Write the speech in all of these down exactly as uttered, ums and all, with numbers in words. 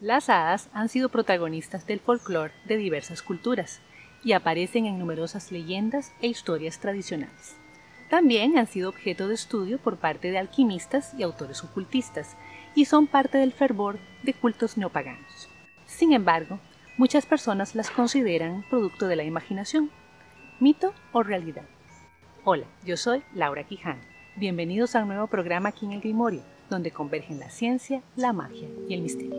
Las hadas han sido protagonistas del folclore de diversas culturas y aparecen en numerosas leyendas e historias tradicionales. También han sido objeto de estudio por parte de alquimistas y autores ocultistas y son parte del fervor de cultos neopaganos. Sin embargo, muchas personas las consideran producto de la imaginación, mito o realidad. Hola, yo soy Laura Quijano. Bienvenidos a un nuevo programa aquí en El Grimorio, donde convergen la ciencia, la magia y el misterio.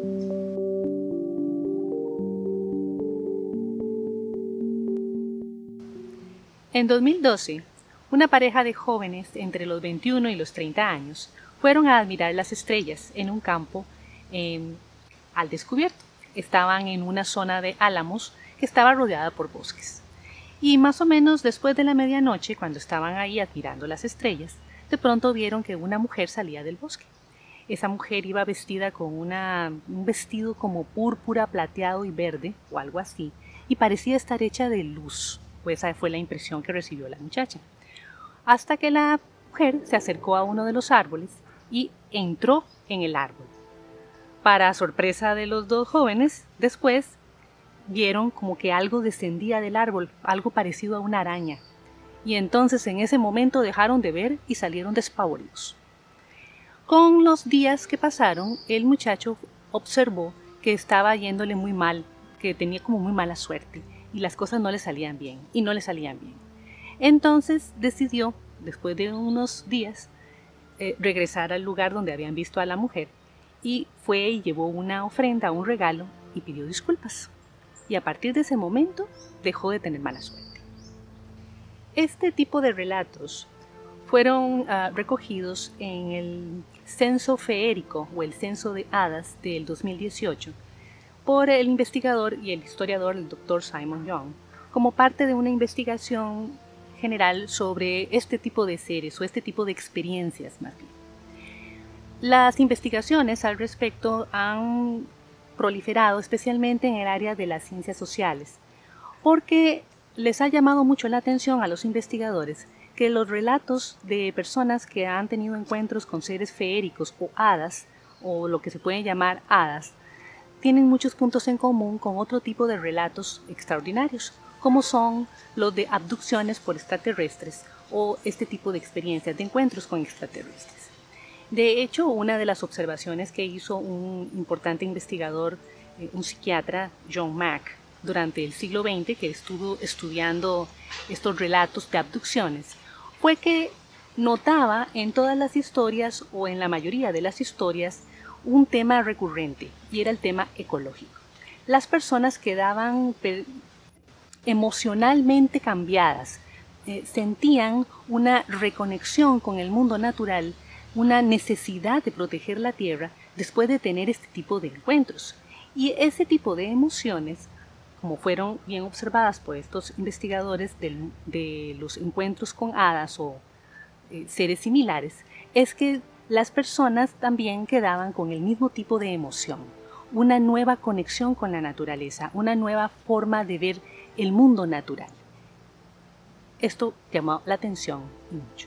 En dos mil doce, una pareja de jóvenes entre los veintiuno y los treinta años fueron a admirar las estrellas en un campo eh, al descubierto. Estaban en una zona de álamos que estaba rodeada por bosques. Y más o menos después de la medianoche, cuando estaban ahí admirando las estrellas, de pronto vieron que una mujer salía del bosque. Esa mujer iba vestida con una, un vestido como púrpura, plateado y verde, o algo así, y parecía estar hecha de luz. Pues esa fue la impresión que recibió la muchacha. Hasta que la mujer se acercó a uno de los árboles y entró en el árbol. Para sorpresa de los dos jóvenes, después vieron como que algo descendía del árbol, algo parecido a una araña. Y entonces en ese momento dejaron de ver y salieron despavoridos. Con los días que pasaron, el muchacho observó que estaba yéndole muy mal, que tenía como muy mala suerte y las cosas no le salían bien y no le salían bien. Entonces decidió, después de unos días, eh, regresar al lugar donde habían visto a la mujer y fue y llevó una ofrenda, un regalo y pidió disculpas. Y a partir de ese momento dejó de tener mala suerte. Este tipo de relatos fueron uh, recogidos en el Censo Feérico o el Censo de Hadas del dos mil dieciocho por el investigador y el historiador el doctor Simon Young como parte de una investigación general sobre este tipo de seres o este tipo de experiencias más bien. Las investigaciones al respecto han proliferado especialmente en el área de las ciencias sociales porque les ha llamado mucho la atención a los investigadores que los relatos de personas que han tenido encuentros con seres feéricos o hadas, o lo que se puede llamar hadas, tienen muchos puntos en común con otro tipo de relatos extraordinarios, como son los de abducciones por extraterrestres o este tipo de experiencias de encuentros con extraterrestres. De hecho, una de las observaciones que hizo un importante investigador, un psiquiatra, John Mack, durante el siglo veinte, que estuvo estudiando estos relatos de abducciones, fue que notaba en todas las historias o en la mayoría de las historias un tema recurrente y era el tema ecológico. Las personas quedaban emocionalmente cambiadas, eh, sentían una reconexión con el mundo natural, una necesidad de proteger la tierra después de tener este tipo de encuentros. Y ese tipo de emociones, como fueron bien observadas por estos investigadores del, de los encuentros con hadas o eh, seres similares, es que las personas también quedaban con el mismo tipo de emoción, una nueva conexión con la naturaleza, una nueva forma de ver el mundo natural. Esto llamó la atención mucho.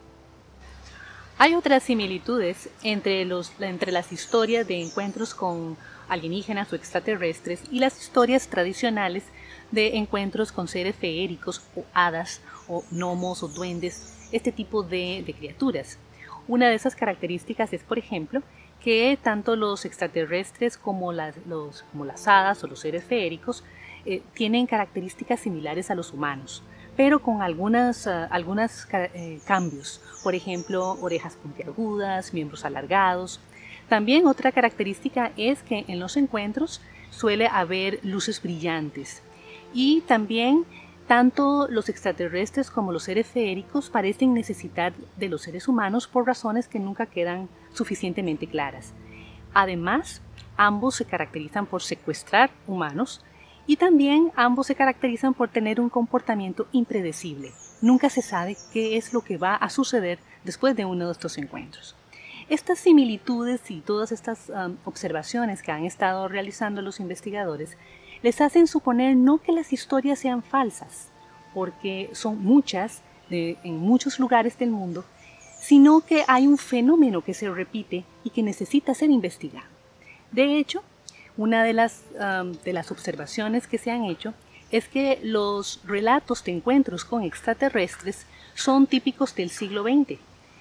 Hay otras similitudes entre, los, entre las historias de encuentros con alienígenas o extraterrestres y las historias tradicionales de encuentros con seres feéricos o hadas o gnomos o duendes, este tipo de, de criaturas. Una de esas características es, por ejemplo, que tanto los extraterrestres como las, los, como las hadas o los seres feéricos eh, tienen características similares a los humanos, pero con algunos uh, algunas, eh, cambios. Por ejemplo, orejas puntiagudas, miembros alargados. También otra característica es que en los encuentros suele haber luces brillantes y también tanto los extraterrestres como los seres feéricos parecen necesitar de los seres humanos por razones que nunca quedan suficientemente claras. Además, ambos se caracterizan por secuestrar humanos y también ambos se caracterizan por tener un comportamiento impredecible. Nunca se sabe qué es lo que va a suceder después de uno de estos encuentros. Estas similitudes y todas estas um, observaciones que han estado realizando los investigadores les hacen suponer no que las historias sean falsas, porque son muchas de, en muchos lugares del mundo, sino que hay un fenómeno que se repite y que necesita ser investigado. De hecho, Una de las, um, de las observaciones que se han hecho es que los relatos de encuentros con extraterrestres son típicos del siglo veinte,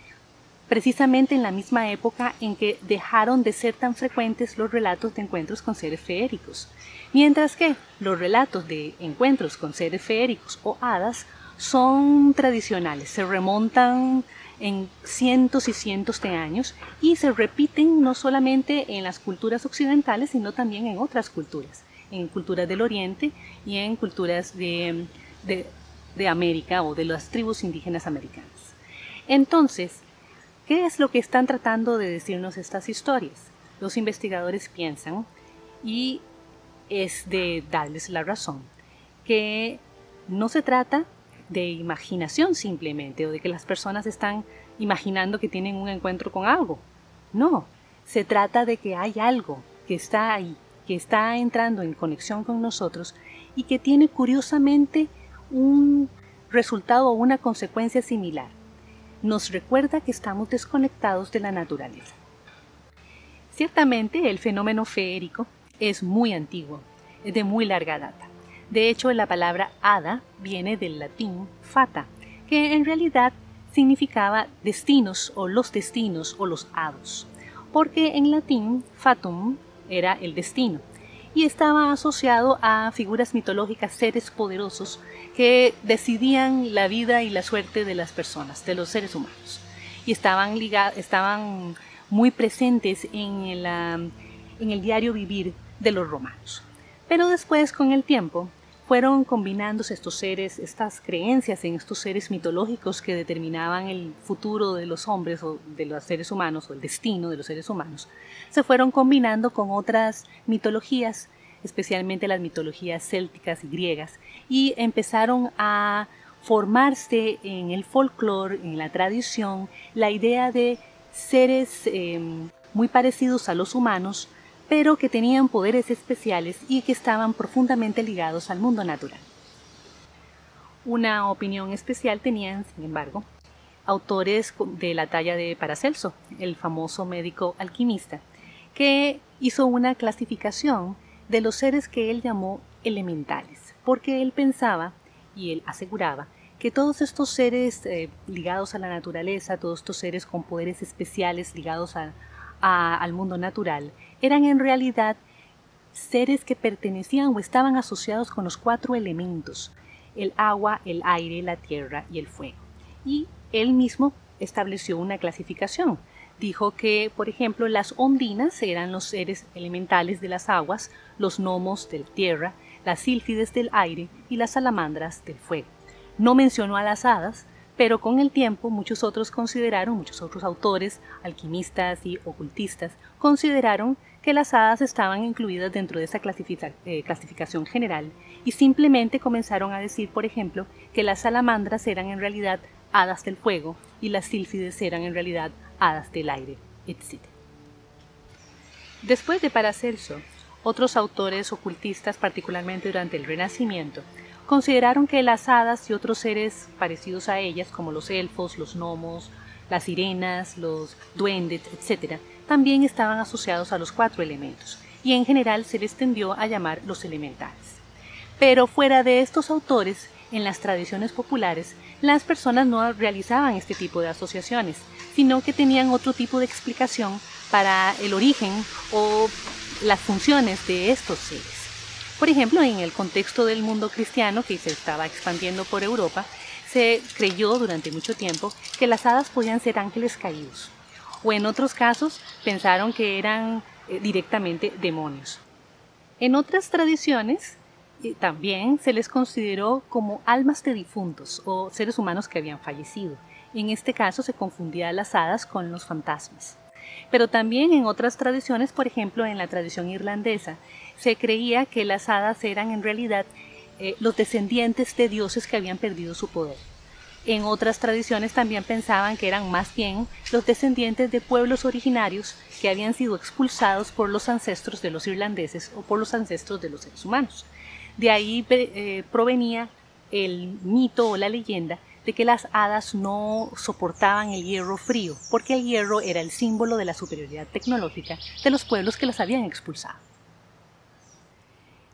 precisamente en la misma época en que dejaron de ser tan frecuentes los relatos de encuentros con seres feéricos, mientras que los relatos de encuentros con seres feéricos o hadas son tradicionales, se remontan en cientos y cientos de años y se repiten no solamente en las culturas occidentales, sino también en otras culturas, en culturas del Oriente y en culturas de, de, de América o de las tribus indígenas americanas. Entonces, ¿qué es lo que están tratando de decirnos estas historias? Los investigadores piensan, y es de darles la razón, que no se trata de imaginación simplemente, o de que las personas están imaginando que tienen un encuentro con algo. No, se trata de que hay algo que está ahí, que está entrando en conexión con nosotros y que tiene curiosamente un resultado o una consecuencia similar. Nos recuerda que estamos desconectados de la naturaleza. Ciertamente el fenómeno feérico es muy antiguo, es de muy larga data. De hecho, la palabra hada viene del latín fata, que en realidad significaba destinos o los destinos o los hados, porque en latín fatum era el destino y estaba asociado a figuras mitológicas, seres poderosos que decidían la vida y la suerte de las personas, de los seres humanos, y estaban, ligados, estaban muy presentes en el, en el diario vivir de los romanos. Pero después, con el tiempo, fueron combinándose estos seres, estas creencias en estos seres mitológicos que determinaban el futuro de los hombres o de los seres humanos o el destino de los seres humanos, se fueron combinando con otras mitologías, especialmente las mitologías célticas y griegas, y empezaron a formarse en el folclore, en la tradición, la idea de seres eh, muy parecidos a los humanos, pero que tenían poderes especiales y que estaban profundamente ligados al mundo natural. Una opinión especial tenían, sin embargo, autores de la talla de Paracelso, el famoso médico alquimista, que hizo una clasificación de los seres que él llamó elementales, porque él pensaba y él aseguraba que todos estos seres eh, ligados a la naturaleza, todos estos seres con poderes especiales ligados a A, al mundo natural, eran en realidad seres que pertenecían o estaban asociados con los cuatro elementos, el agua, el aire, la tierra y el fuego. Y él mismo estableció una clasificación. Dijo que, por ejemplo, las ondinas eran los seres elementales de las aguas, los gnomos de la tierra, las sílfides del aire y las salamandras del fuego. No mencionó a las hadas, pero con el tiempo muchos otros consideraron, muchos otros autores, alquimistas y ocultistas, consideraron que las hadas estaban incluidas dentro de esa clasifica, eh, clasificación general y simplemente comenzaron a decir, por ejemplo, que las salamandras eran en realidad hadas del fuego y las sílfides eran en realidad hadas del aire, etcétera. Después de Paracelso, otros autores ocultistas, particularmente durante el Renacimiento, consideraron que las hadas y otros seres parecidos a ellas, como los elfos, los gnomos, las sirenas, los duendes, etcétera, también estaban asociados a los cuatro elementos, y en general se les tendió a llamar los elementales. Pero fuera de estos autores, en las tradiciones populares, las personas no realizaban este tipo de asociaciones, sino que tenían otro tipo de explicación para el origen o las funciones de estos seres. Por ejemplo, en el contexto del mundo cristiano que se estaba expandiendo por Europa, se creyó durante mucho tiempo que las hadas podían ser ángeles caídos, o en otros casos pensaron que eran eh, directamente demonios. En otras tradiciones eh, también se les consideró como almas de difuntos o seres humanos que habían fallecido. En este caso se confundía a las hadas con los fantasmas. Pero también en otras tradiciones, por ejemplo en la tradición irlandesa, se creía que las hadas eran en realidad eh, los descendientes de dioses que habían perdido su poder. En otras tradiciones también pensaban que eran más bien los descendientes de pueblos originarios que habían sido expulsados por los ancestros de los irlandeses o por los ancestros de los seres humanos. De ahí eh, provenía el mito o la leyenda de que las hadas no soportaban el hierro frío, porque el hierro era el símbolo de la superioridad tecnológica de los pueblos que las habían expulsado.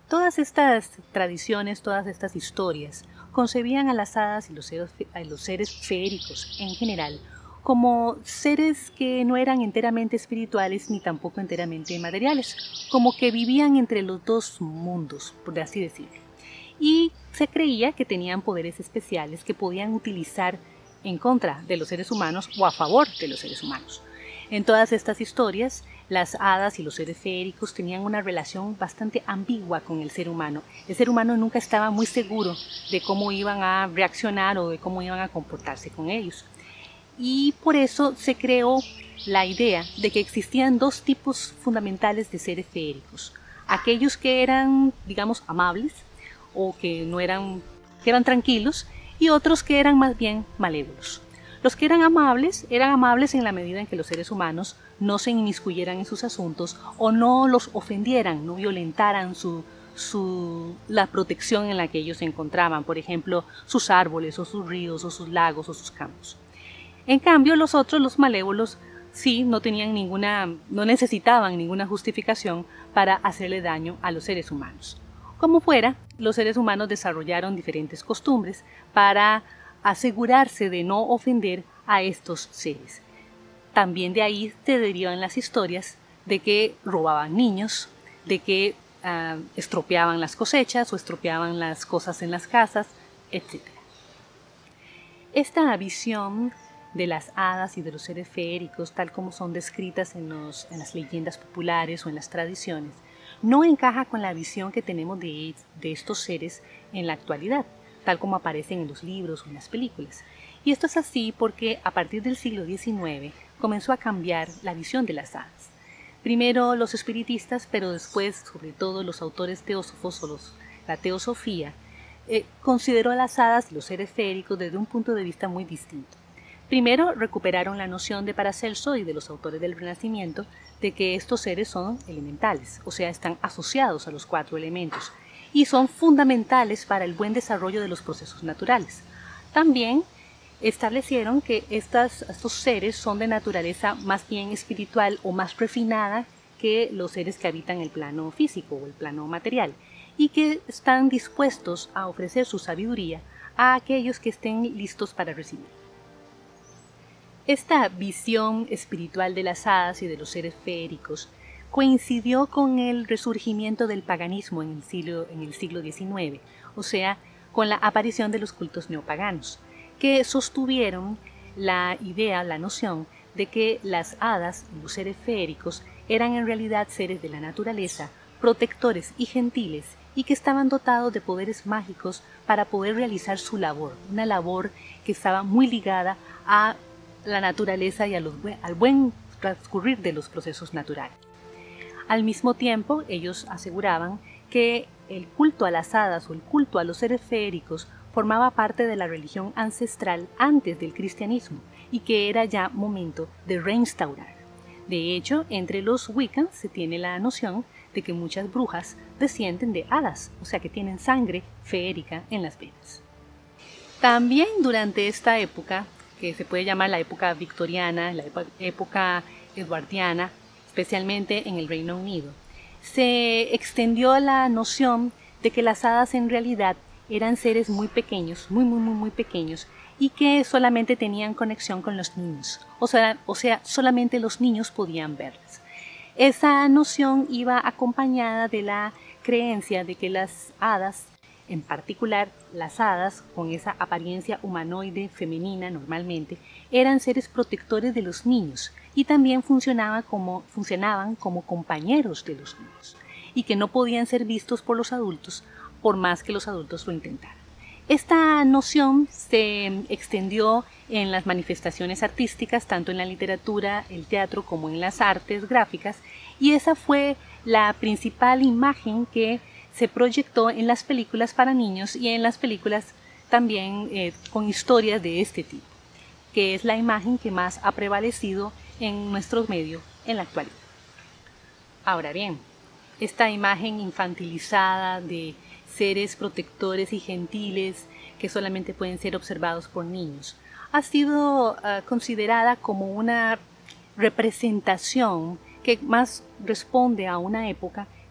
Todas estas tradiciones, todas estas historias, concebían a las hadas y los seres, a los seres feéricos en general como seres que no eran enteramente espirituales ni tampoco enteramente materiales, como que vivían entre los dos mundos, por así decirlo. Y se creía que tenían poderes especiales que podían utilizar en contra de los seres humanos o a favor de los seres humanos. En todas estas historias, las hadas y los seres feéricos tenían una relación bastante ambigua con el ser humano. El ser humano nunca estaba muy seguro de cómo iban a reaccionar o de cómo iban a comportarse con ellos. Y por eso se creó la idea de que existían dos tipos fundamentales de seres feéricos. Aquellos que eran, digamos, amables o que no eran, que eran tranquilos, y otros que eran más bien malévolos. Los que eran amables eran amables en la medida en que los seres humanos no se inmiscuyeran en sus asuntos o no los ofendieran, no violentaran su, su, la protección en la que ellos se encontraban, por ejemplo, sus árboles o sus ríos o sus lagos o sus campos. En cambio, los otros, los malévolos, sí, no tenían ninguna, no necesitaban ninguna justificación para hacerle daño a los seres humanos. Como fuera, los seres humanos desarrollaron diferentes costumbres para asegurarse de no ofender a estos seres. También de ahí se derivan las historias de que robaban niños, de que uh, estropeaban las cosechas o estropeaban las cosas en las casas, etcétera. Esta visión de las hadas y de los seres feéricos, tal como son descritas en, los, en las leyendas populares o en las tradiciones, no encaja con la visión que tenemos de, de estos seres en la actualidad, tal como aparecen en los libros o en las películas. Y esto es así porque a partir del siglo diecinueve comenzó a cambiar la visión de las hadas. Primero los espiritistas, pero después, sobre todo, los autores teósofos o los, la teosofía, eh, consideró a las hadas y los seres feéricos desde un punto de vista muy distinto. Primero recuperaron la noción de Paracelso y de los autores del Renacimiento de que estos seres son elementales, o sea, están asociados a los cuatro elementos y son fundamentales para el buen desarrollo de los procesos naturales. También establecieron que estas, estos seres son de naturaleza más bien espiritual o más refinada que los seres que habitan el plano físico o el plano material y que están dispuestos a ofrecer su sabiduría a aquellos que estén listos para recibir. Esta visión espiritual de las hadas y de los seres feéricos coincidió con el resurgimiento del paganismo en el siglo, en el siglo diecinueve, o sea, con la aparición de los cultos neopaganos, que sostuvieron la idea, la noción de que las hadas y los seres feéricos eran en realidad seres de la naturaleza, protectores y gentiles, y que estaban dotados de poderes mágicos para poder realizar su labor, una labor que estaba muy ligada a la naturaleza y a los, al buen transcurrir de los procesos naturales. Al mismo tiempo, ellos aseguraban que el culto a las hadas o el culto a los seres feéricos formaba parte de la religión ancestral antes del cristianismo y que era ya momento de reinstaurar. De hecho, entre los Wiccans se tiene la noción de que muchas brujas descienden de hadas, o sea que tienen sangre feérica en las venas. También durante esta época, que se puede llamar la época victoriana, la época eduardiana, especialmente en el Reino Unido, se extendió la noción de que las hadas en realidad eran seres muy pequeños, muy, muy, muy, muy pequeños, y que solamente tenían conexión con los niños, o sea, o sea, solamente los niños podían verlas. Esa noción iba acompañada de la creencia de que las hadas, en particular las hadas con esa apariencia humanoide femenina normalmente, eran seres protectores de los niños y también funcionaban como, funcionaban como compañeros de los niños y que no podían ser vistos por los adultos por más que los adultos lo intentaran. Esta noción se extendió en las manifestaciones artísticas, tanto en la literatura, el teatro, como en las artes gráficas, y esa fue la principal imagen que se proyectó en las películas para niños y en las películas también eh, con historias de este tipo, que es la imagen que más ha prevalecido en nuestros medios en la actualidad. Ahora bien, esta imagen infantilizada de seres protectores y gentiles que solamente pueden ser observados por niños ha sido uh, considerada como una representación que más responde a una época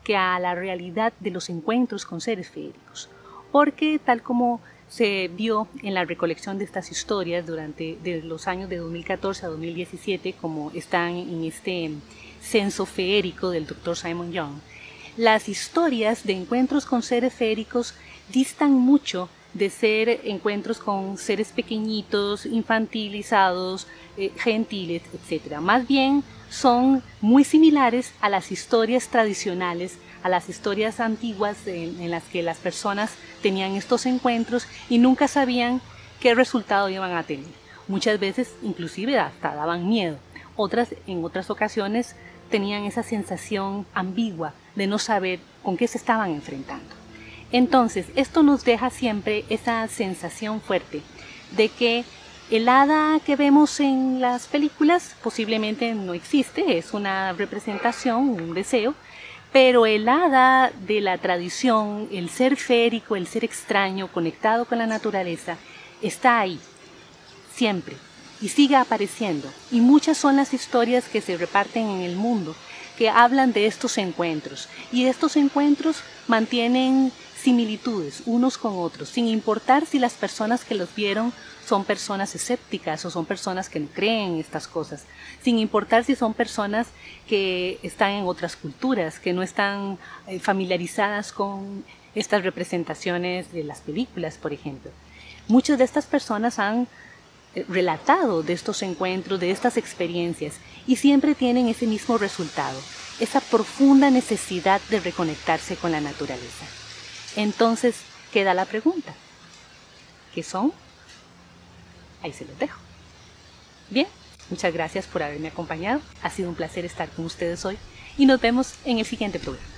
que a la realidad de los encuentros con seres feéricos, porque tal como se vio en la recolección de estas historias durante de los años de dos mil catorce a dos mil diecisiete, como están en este censo feérico del doctor Simon Young, las historias de encuentros con seres feéricos distan mucho de ser encuentros con seres pequeñitos, infantilizados, eh, gentiles, etcétera. Más bien son muy similares a las historias tradicionales, a las historias antiguas en, en las que las personas tenían estos encuentros y nunca sabían qué resultado iban a tener. Muchas veces inclusive hasta daban miedo. Otras, en otras ocasiones, tenían esa sensación ambigua de no saber con qué se estaban enfrentando. Entonces, esto nos deja siempre esa sensación fuerte de que el hada que vemos en las películas posiblemente no existe, es una representación, un deseo, pero el hada de la tradición, el ser feérico, el ser extraño, conectado con la naturaleza, está ahí, siempre, y sigue apareciendo. Y muchas son las historias que se reparten en el mundo, que hablan de estos encuentros, y estos encuentros mantienen similitudes unos con otros, sin importar si las personas que los vieron son personas escépticas o son personas que no creen en estas cosas, sin importar si son personas que están en otras culturas, que no están familiarizadas con estas representaciones de las películas, por ejemplo. Muchas de estas personas han relatado de estos encuentros, de estas experiencias, y siempre tienen ese mismo resultado, esa profunda necesidad de reconectarse con la naturaleza. Entonces queda la pregunta, ¿qué son? Ahí se los dejo. Bien, muchas gracias por haberme acompañado, ha sido un placer estar con ustedes hoy y nos vemos en el siguiente programa.